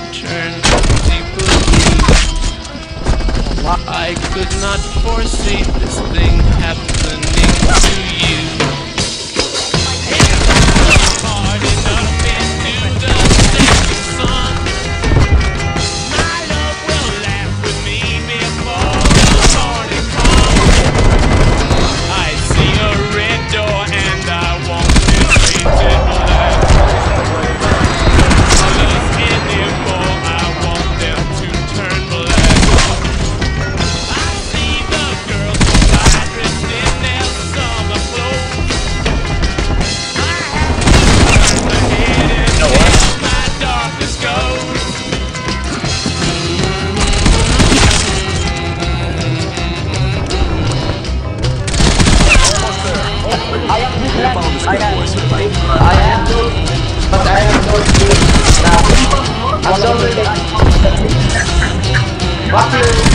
turn deeply. I could not foresee this thing happening to you. Hard enough into the setting sun. My love will laugh with me before the morning comes. I see a red door and I want to paint it black. Colors anymore, I want them to turn black. I see the girls fly dressed in their summer clothes. I have to turn my head and let my darkness go. I am good, but I am not good now. I'm sorry. What